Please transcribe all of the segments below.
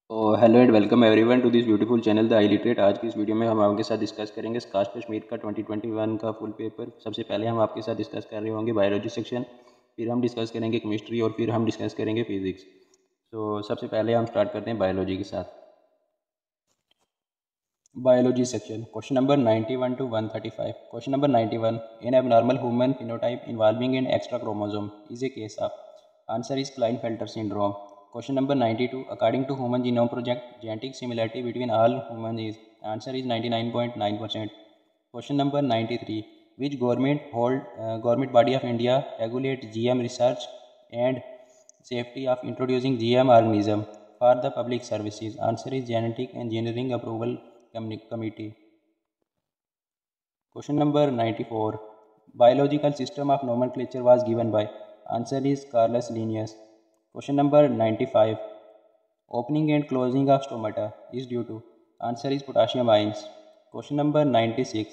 Hello and welcome everyone to this beautiful channel the I literate. आज की इस video में हम आपके साथ डिस्कस करेंगे स्कॉच कश्मीर का 2021 का फुल पेपर। सबसे पहले हम आपके साथ डिस्कस कर रहे होंगे बायोलॉजी सेक्शन, फिर हम डिस्कस करेंगे केमिस्ट्री और फिर हम डिस्कस करेंगे फिजिक्स। तो सबसे पहले हम स्टार्ट करते हैं बायोलॉजी के साथ। Biology section question number 91 to 135। Question number 91, an abnormal human phenotype involving an extra chromosome is a case of, answer is Klinefelter syndrome. Question number 92, according to Human Genome Project, genetic similarity between all humans is, answer is 99.9%. Question number 93, which government body of India regulates GM research and safety of introducing GM organism for the public services? Answer is Genetic Engineering Approval Committee. Question number 94, biological system of nomenclature was given by, answer is Carlos Linnaeus. Question number 95, opening and closing of stomata is due to, answer is potassium ions. Question number 96,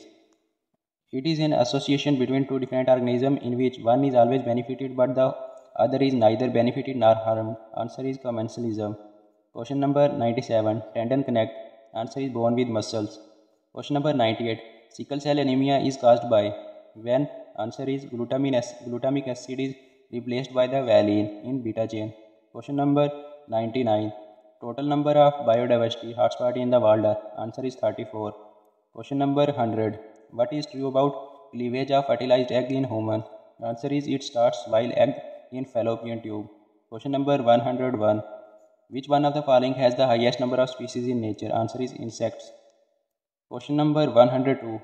it is an association between two different organisms in which one is always benefited but the other is neither benefited nor harmed. Answer is commensalism. Question number 97, tendon connect, answer is bone with muscles. Question number 98, sickle cell anemia is caused by, when, answer is glutamic acid is replaced by the valine in beta chain. Question number 99, total number of biodiversity hotspot in the world, answer is 34. Question number 100, what is true about cleavage of fertilized egg in human? Answer is it starts while egg in fallopian tube. Question number 101, which one of the following has the highest number of species in nature? Answer is insects. Question number 102,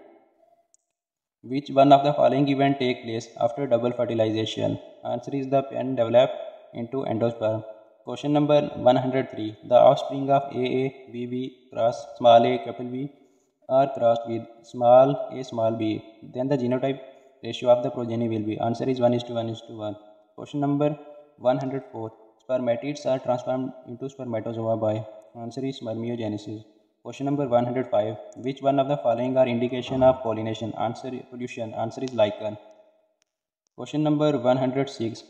which one of the following event take place after double fertilization? Answer is the pen develop into endosperm. Question number 103, the offspring of AABB cross small a capital B are crossed with small a small b, then the genotype ratio of the progeny will be, answer is 1:1:1. Question number 104, spermatids are transformed into spermatozoa by, answer is spermiogenesis. Question number 105, which one of the following are indication of pollination? Pollution, answer is lichen. Question number 106,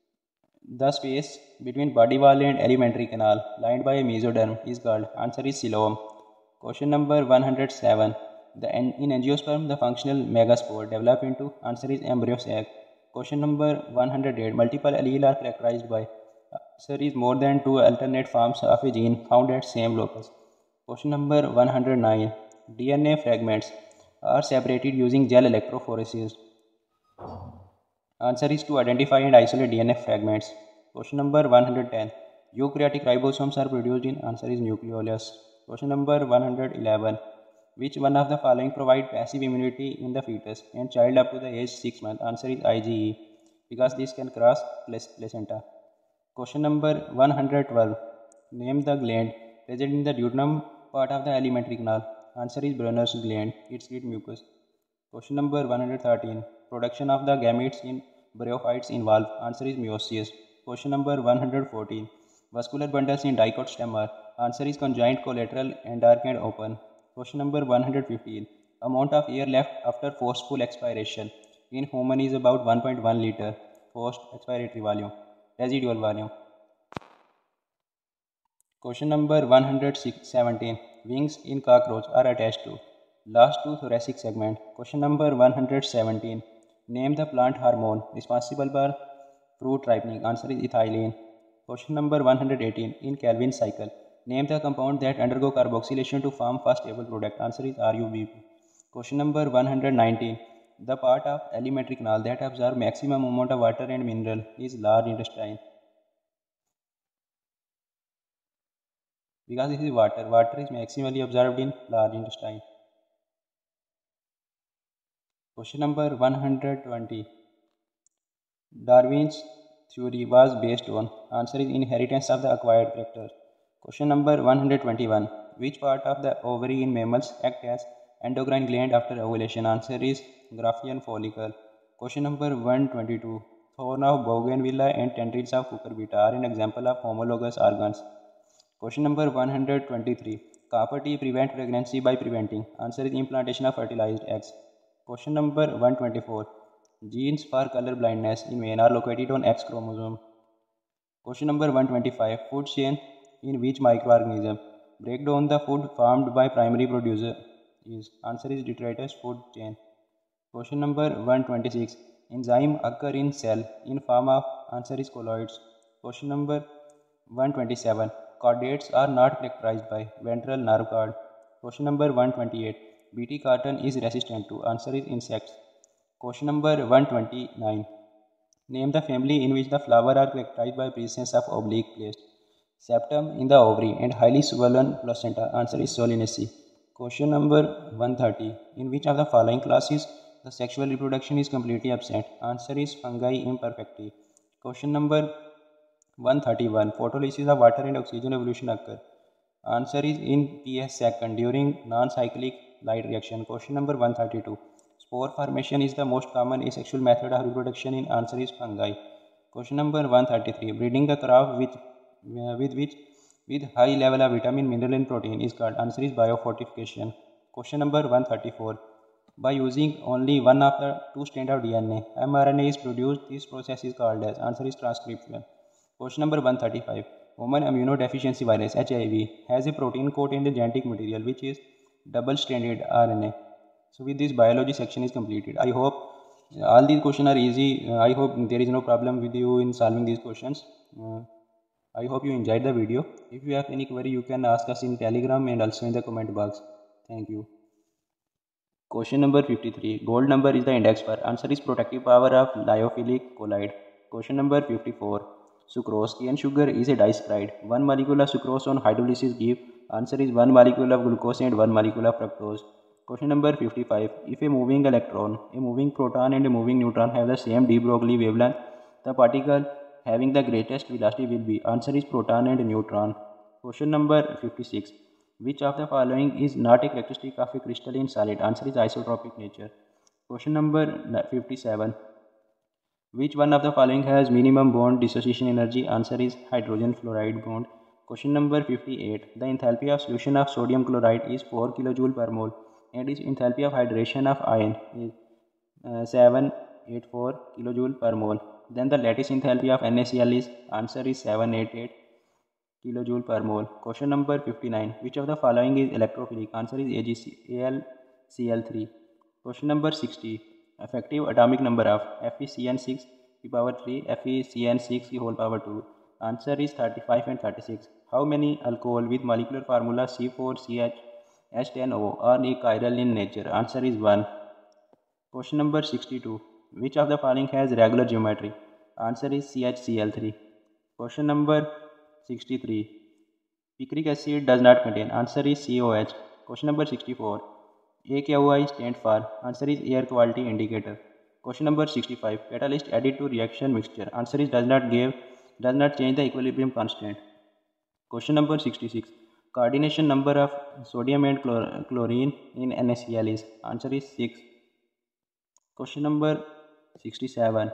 the space between body wall and alimentary canal lined by a mesoderm is called, answer is coelom. Question number 107, in angiosperm the functional megaspore develop into, answer is embryo sac. Question number 108, multiple allele are characterized by, answer is more than two alternate forms of a gene found at same locus. Question number 109, DNA fragments are separated using gel electrophoresis. Answer is to identify and isolate DNA fragments. Question number 110, eukaryotic ribosomes are produced in, answer is nucleolus. Question number 111, which one of the following provide passive immunity in the fetus and child up to the age 6 months? Answer is IgE, because this can cross placenta. Question number 112, name the gland present in the duodenum part of the alimentary canal. Answer is Brunner's gland, its sweet mucus. Question number 113, production of the gametes in bryophytes involve, answer is meiosis. Question number 114, vascular bundles in dicot stem are, answer is conjoint, collateral and dark and open. Question number 115, amount of air left after forceful expiration in human is about 1.1 liter forced expiratory volume, residual volume. Question number 117, wings in cockroach are attached to, last to thoracic segment. Question number 117, name the plant hormone responsible for fruit ripening. Answer is ethylene. Question number 118, in Calvin cycle, name the compound that undergo carboxylation to form first stable product. Answer is RUBP. Question number 119, the part of alimentary canal that absorb maximum amount of water and mineral is large intestine. Because this is water, water is maximally absorbed in large intestine. Question number 120, Darwin's theory was based on, answer is inheritance of the acquired character. Question number 121, which part of the ovary in mammals act as endocrine gland after ovulation? Answer is Graafian follicle. Question number 122, thorn of bougainvillea and tendrils of cucurbita are an example of homologous organs. Question number 123, copper tea prevent pregnancy by preventing, answer is implantation of fertilized eggs. Question number 124, genes for color blindness in men are located on X chromosome. Question number 125, food chain in which microorganism? Break down the food farmed by primary producer. Answer is detritus food chain. Question number 126. Enzyme occur in cell in form of. Answer is colloids. Question number 127. Chordates are not characterized by ventral nerve cord. Question number 128. Bt cotton is resistant to. Answer is insects. Question number 129. Name the family in which the flower are characterized by presence of oblique placed septum in the ovary and highly swollen placenta. Answer is Solanaceae. Question number 130. In which of the following classes the sexual reproduction is completely absent? Answer is Fungi imperfecti. Question number 131. Photolysis of water and oxygen evolution occur. Answer is in ps second during non-cyclic light reaction. Question number 132. Spore formation is the most common asexual method of reproduction in. Answer is fungi. Question number 133. Breeding the crop with high level of vitamin, mineral and protein is called. Answer is biofortification. Question number 134. By using only one of the two strands of DNA, mRNA is produced. This process is called as. Answer is transcription. Question number 135. Human immunodeficiency virus HIV has a protein coat in the genetic material which is double-stranded RNA. So with this biology section is completed. I hope all these questions are easy. I hope there is no problem with you in solving these questions. I hope you enjoyed the video. If you have any query, you can ask us in Telegram and also in the comment box. Thank you. Question number 53. Gold number is the index for. Answer is protective power of lyophilic colloid. Question number 54. Sucrose, cane sugar, is a disaccharide. One molecule of sucrose on hydrolysis give. Answer is one molecule of glucose and one molecule of fructose. Question number 55. If a moving electron, a moving proton and a moving neutron have the same de Broglie wavelength, the particle having the greatest velocity will be. Answer is proton and neutron. Question number 56. Which of the following is not a characteristic of a crystalline solid? Answer is isotropic nature. Question number 57. Which one of the following has minimum bond dissociation energy? Answer is hydrogen fluoride bond. Question number 58. The enthalpy of solution of sodium chloride is 4 kJ per mole and its enthalpy of hydration of ion is 784 kJ per mole. Then the lattice enthalpy of NaCl is. Answer is 788 kJ per mole. Question number 59. Which of the following is electrophilic? Answer is AlCl3. Question number 60. Effective atomic number of FeCN6 e power 3, FeCN6 e whole power 2. Answer is 35 and 36. How many alcohol with molecular formula C4CH H10O are achiral in nature? Answer is 1. Question number 62. Which of the following has regular geometry? Answer is CHCl3. Question number 63. Picric acid does not contain. Answer is COH. Question number 64. AQI stand for. Answer is air quality indicator. Question number 65. Catalyst added to reaction mixture. Answer is does not change the equilibrium constant. Question number 66. Coordination number of sodium and chlorine in NaCl is. Answer is 6. Question number 67.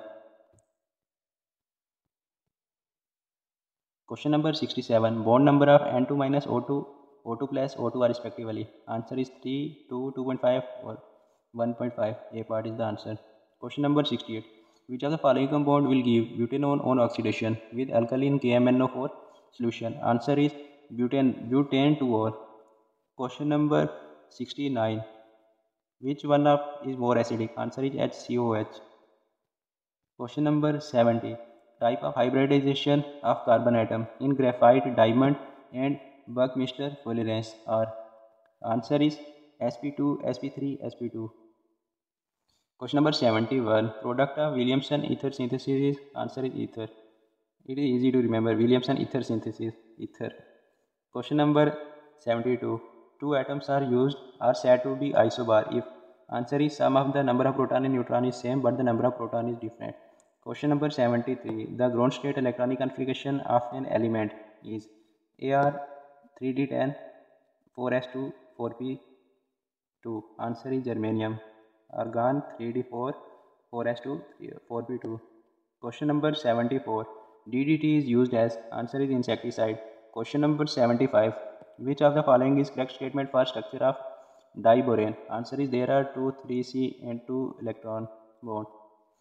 Question number 67. Bond number of N2 minus O2, O2 plus O2 are respectively. Answer is 3, 2, 2.5 or 1.5. A part is the answer. Question number 68. Which of the following compound will give butanone on oxidation with alkaline KMnO4 solution? Answer is butane 2-ol. Question number 69. Which one of is more acidic? Answer is HCOH. Question number 70. Type of hybridization of carbon atom in graphite, diamond and Buckminster fullerenes are. Answer is sp2, sp3, sp2. Question number 71. Product of Williamson ether synthesis is. Answer is ether. It is easy to remember. Williamson ether synthesis, ether. Question number 72. Two atoms are said to be isobar if. Answer is sum of the number of proton and neutron is same but the number of proton is different. Question number 73. The ground state electronic configuration of an element is Ar 3d10 4s2 4p2. Answer is germanium. Argon 3d4 4s2 4p2. Question number 74. DDT is used as. Answer is insecticide. Question number 75. Which of the following is correct statement for structure of diborane? Answer is there are 2 3C and 2 electron bond.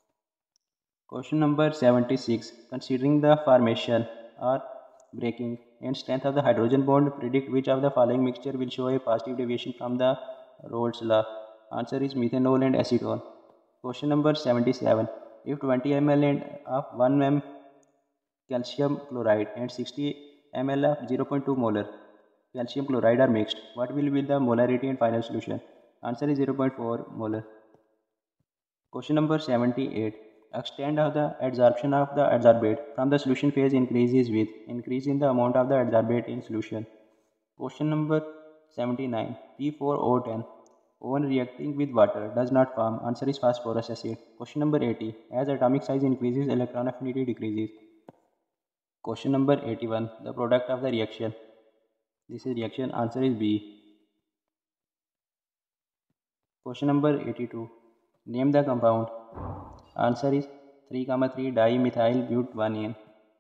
Question number 76. Considering the formation or breaking and strength of the hydrogen bond. Predict which of the following mixture will show a positive deviation from the Rolle's law. Answer is methanol and acetone. Question number 77. If 20 ml of 1 m calcium chloride and 60 ml of 0.2 molar calcium chloride are mixed, what will be the molarity in final solution? Answer is 0.4 molar. Question number 78. Extent of the adsorption of the adsorbate from the solution phase increases with increase in the amount of the adsorbate in solution. Question number 79. P4O10 when reacting with water does not form. Answer is phosphorus acid. Question number 80. As atomic size increases, electron affinity decreases. Question number 81. The product of the reaction. This is reaction. Answer is B. Question number 82. Name the compound. Answer is 3,3 dimethyl but1-ene.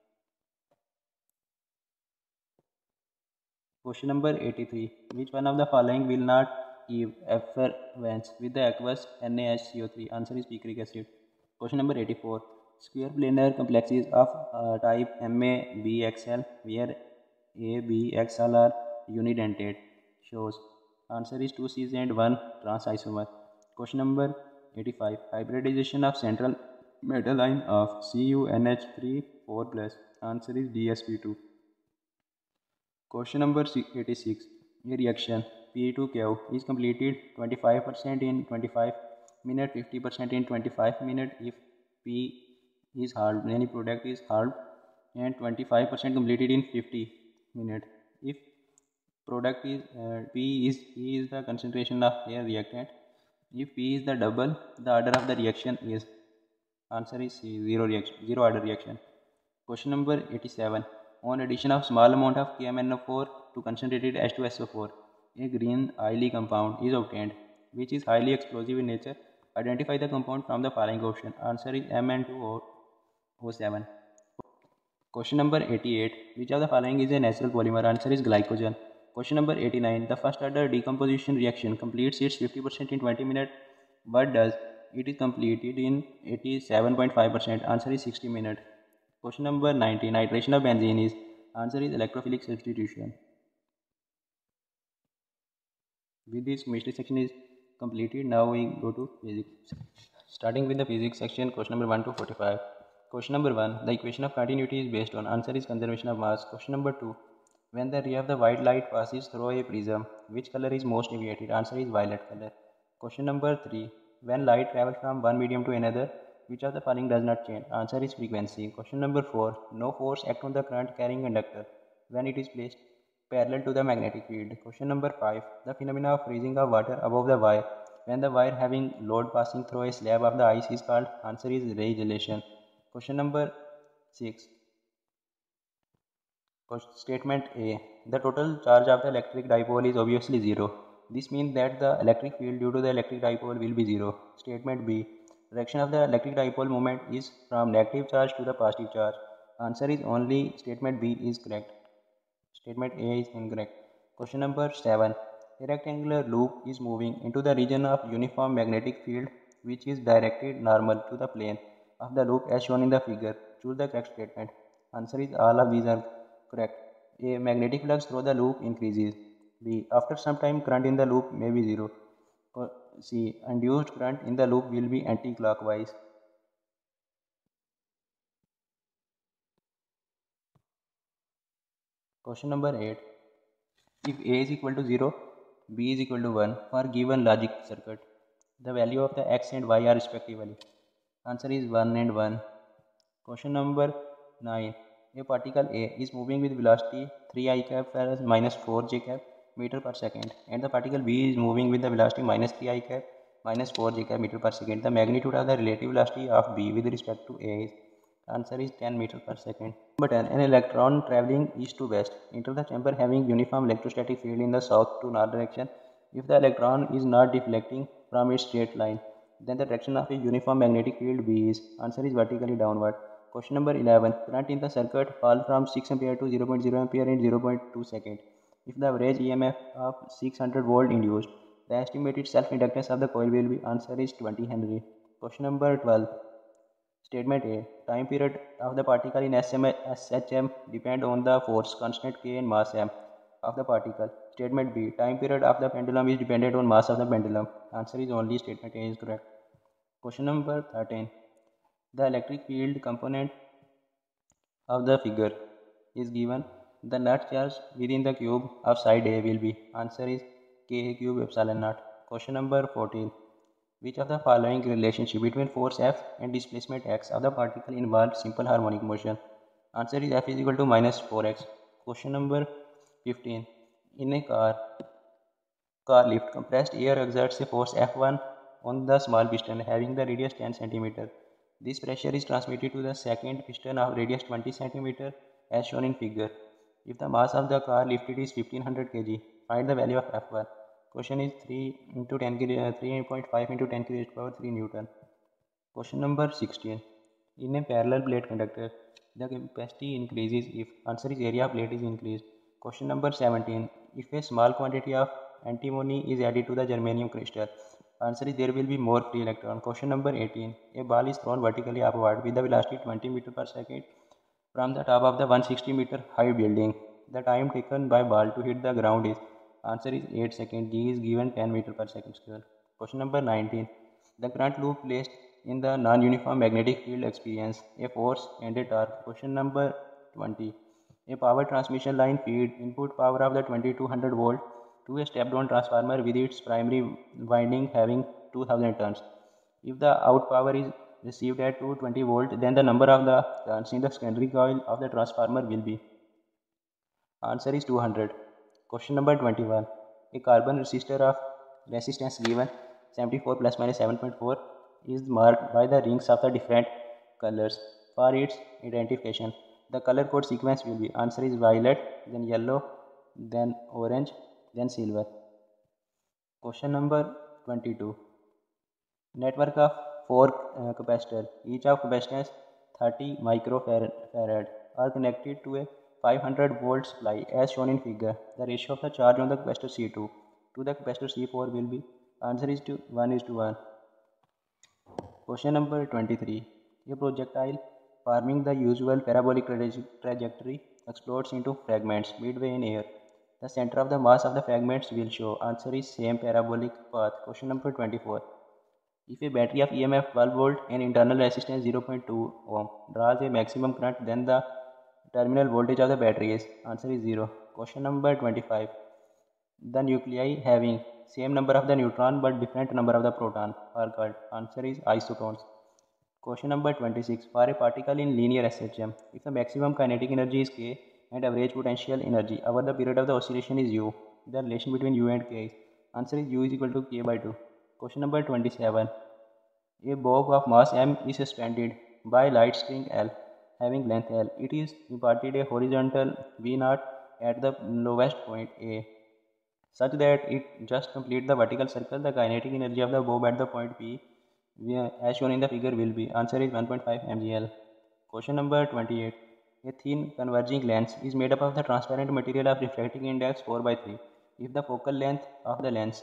Question number 83. Which one of the following will not give effervescence with the aqueous NaHCO3? Answer is picric acid. Question number 84. Square planar complexes of type MaBXL where ABXL are unidentate shows. Answer is 2 cis and 1 trans isomer. Question number 85. Hybridization of central metal ion of CuNH3 4+. Answer is DsP2. Question number 86. A reaction P2Q is completed 25% in 25 minutes, 50% in 25 minutes if P is halved, any product is halved, and 25% completed in 50 minutes if product is P is the concentration of a reactant. If P is the double, the order of the reaction is. Answer is C, zero order reaction. Question number 87. On addition of small amount of KMnO4 to concentrated H2SO4, a green oily compound is obtained, which is highly explosive in nature. Identify the compound from the following option. Answer is Mn2O7. Question number 88. Which of the following is a natural polymer? Answer is glycogen. Question number 89. The first order decomposition reaction completes its 50% in 20 minutes. What does it is completed in 87.5%? Answer is 60 minutes. Question number 90. Nitration of benzene is. Answer is electrophilic substitution. With this, chemistry section is completed. Now we go to physics. Starting with the physics section, question number 1 to 45. Question number 1. The equation of continuity is based on. Answer is conservation of mass. Question number 2. When the ray of the white light passes through a prism, which color is most deviated? Answer is violet color. Question number 3. When light travels from one medium to another, which of the following does not change? Answer is frequency. Question number 4. No force acts on the current carrying conductor when it is placed parallel to the magnetic field. Question number 5. The phenomena of freezing of water above the wire when the wire having load passing through a slab of the ice is called. Answer is radiation. Question number 6. Statement A. The total charge of the electric dipole is obviously 0. This means that the electric field due to the electric dipole will be 0. Statement B. Direction of the electric dipole moment is from negative charge to the positive charge. Answer is only statement B is correct. Statement A is incorrect. Question number 7. A rectangular loop is moving into the region of uniform magnetic field which is directed normal to the plane of the loop as shown in the figure. Choose the correct statement. Answer is all of these are correct. A magnetic flux through the loop increases. B. After some time current in the loop may be 0. C. Induced current in the loop will be anti-clockwise. Question number 8. If A is equal to 0, B is equal to 1 for given logic circuit, the value of the X and Y are respectively. Answer is 1 and 1. Question number 9. A particle A is moving with velocity 3 I cap whereas minus 4 j cap meter per second, and the particle B is moving with the velocity minus 3 I cap minus 4 j cap meter per second. The magnitude of the relative velocity of B with respect to A is. Answer is 10 meter per second. Number 10. An electron traveling east to west enter the chamber having uniform electrostatic field in the south to north direction. If the electron is not deflecting from a straight line, then the direction of a uniform magnetic field B is. Answer is vertically downward. Question number 11. Current in the circuit fall from 6 ampere to 0.0 ampere in 0.2 second. If the average EMF of 600 volt induced, the estimated self-inductance of the coil will be. Answer is 20 Henry. Question number 12. Statement A. Time period of the particle in SHM depend on the force constant K and mass m of the particle. Statement B. Time period of the pendulum is dependent on mass of the pendulum. Answer is only statement A is correct. Question number 13. The electric field component of the figure is given. The net charge within the cube of side A will be. Answer is K cube epsilon naught. Question number 14. Which of the following relationship between force F and displacement x of the particle involves simple harmonic motion? Answer is F is equal to minus 4x. Question number 15. In a car lift, compressed air exerts a force F1 on the small piston having the radius 10 cm. This pressure is transmitted to the second piston of radius 20 cm as shown in figure. If the mass of the car lifted is 1500 kg, find the value of F1. Question is 3.5 into 10 to the power 3 Newton. Question number 16. In a parallel plate conductor, the capacity increases if answer is area of plate is increased. Question number 17. If a small quantity of antimony is added to the germanium crystal, answer is there will be more free electron. Question number 18. A ball is thrown vertically upward with the velocity 20 meter per second from the top of the 160 meter high building. The time taken by ball to hit the ground is answer is 8 seconds. G is given 10 meter per second square. Question number 19. The current loop placed in the non-uniform magnetic field experience a force and a torque. Question number 20. A power transmission line feed input power of the 2200 volt to a step-down transformer with its primary winding having 2000 turns. If the out power is received at 220 volt, then the number of the turns in the secondary coil of the transformer will be. Answer is 200. Question number 21. A carbon resistor of resistance given 74 plus minus 7.4 is marked by the rings of the different colors for its identification. The color code sequence will be answer is violet, then yellow, then orange, then silver. Question number 22. Network of 4 capacitors, each of capacitance 30 microfarad are connected to a 500 volt supply as shown in figure. The ratio of the charge on the capacitor C2 to the capacitor C4 will be answer is 1:1. Question number 23. A projectile forming the usual parabolic trajectory explodes into fragments midway in air. The center of the mass of the fragments will show. Answer is same parabolic path. Question number 24. If a battery of EMF 12 volt and internal resistance 0.2 ohm draws a maximum current, then the terminal voltage of the battery is answer is 0. Question number 25. The nuclei having same number of the neutron but different number of the proton are called. Answer is isotons. Question number 26. For a particle in linear SHM, if the maximum kinetic energy is K and average potential energy over the period of the oscillation is U, the relation between U and K is answer is U is equal to K by 2. Question number 27. A bob of mass m is suspended by light string L having length L. It is imparted a horizontal V0 at the lowest point A such that it just completes the vertical circle. The kinetic energy of the bob at the point P as shown in the figure will be answer is 1.5 mgl. Question number 28. A thin converging lens is made up of the transparent material of refracting index 4 by 3. If the focal length of the lens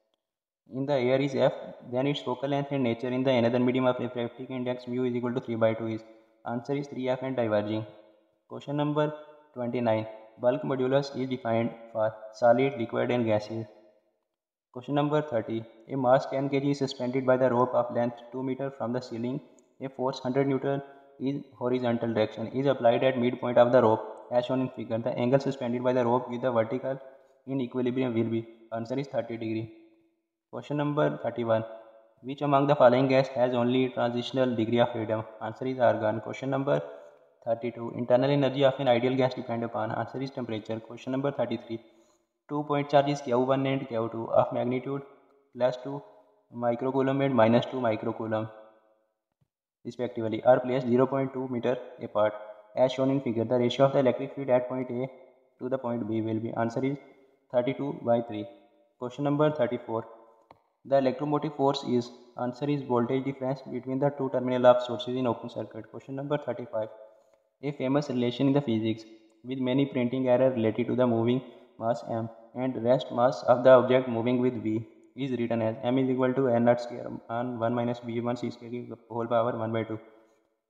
in the air is f, then its focal length in nature in the another medium of refracting index mu is equal to 3 by 2 is answer is 3f and diverging. Question number 29. Bulk modulus is defined for solid, liquid and gases. Question number 30. A mass 10 kg is suspended by the rope of length 2 meter from the ceiling. A force 100 Newton in horizontal direction is applied at midpoint of the rope as shown in figure. The angle suspended by the rope with the vertical in equilibrium will be answer is 30 degree. Question number 31. Which among the following gas has only transitional degree of freedom? Answer is argon. Question number 32. Internal energy of an ideal gas depend upon answer is temperature. Question number 33. 2 point charges Q1 and Q2 of magnitude plus 2 microcoulomb and minus 2 microcoulomb respectively are placed 0.2 meter apart as shown in figure. The ratio of the electric field at point A to the point B will be answer is 32 by 3. Question number 34. The electromotive force is answer is voltage difference between the two terminal of sources in open circuit. Question number 35. A famous relation in the physics with many printing error related to the moving mass m and rest mass of the object moving with v is written as m is equal to n naught square on 1 minus v1 c square whole power 1 by 2.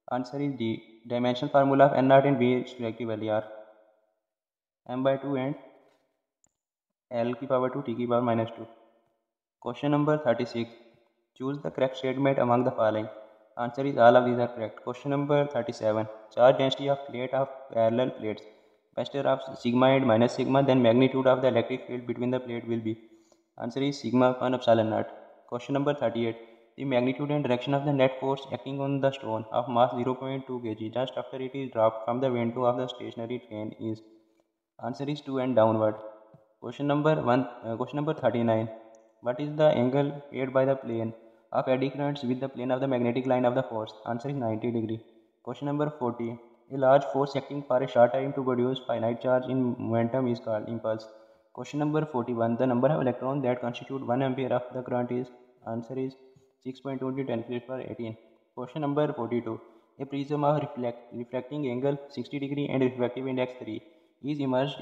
Answer is D. Dimensional formula of N naught and B respectively are m by 2 and L की power 2 T की power minus 2. Question number 36. Choose the correct statement among the following. Answer is all of these are correct. Question number 37. Charge density of plate of parallel plates. Vector of sigma and minus sigma, then magnitude of the electric field between the plate will be. Answer is sigma upon epsilon naught. Question number 38. The magnitude and direction of the net force acting on the stone of mass 0.2 kg just after it is dropped from the window of the stationary train is. Answer is 2 and downward. Question number 39. What is the angle made by the plane of eddy currents with the plane of the magnetic line of the force? Answer is 90 degree. Question number 40. A large force acting for a short time to produce finite charge in momentum is called impulse. Question number 41. The number of electrons that constitute 1 ampere of the current is. Answer is 6.2 into 10 raised to 18. Question number 42. A prism of reflecting angle 60 degree and refractive index 3 is immersed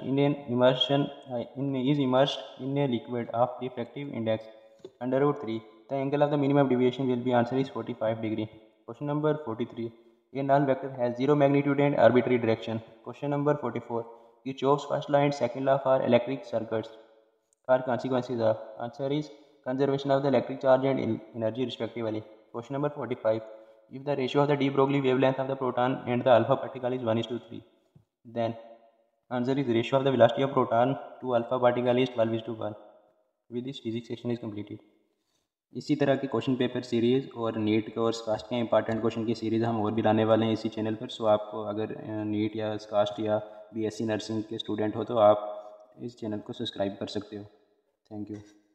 in a liquid of refractive index under root 3. The angle of the minimum deviation will be. Answer is 45 degree. Question number 43. A null vector has zero magnitude and arbitrary direction. Question number 44. Kirchhoff's first law and second law for electric circuits are consequences of. Answer is conservation of the electric charge and energy respectively. Question number 45. If the ratio of the de Broglie wavelength of the proton and the alpha particle is 1:3, then answer is ratio of the velocity of proton to alpha particle is 12:1. With this physics section is completed. इसी तरह के question paper series और NEET के और cast के important question की series हम और भी लाने वाले हैं इसी चैनल पर. सो आपको अगर नीट या कास्ट या बीएससी नर्सिंग के स्टूडेंट हो तो आप इस चैनल को सब्सक्राइब कर सकते हो. Thank you.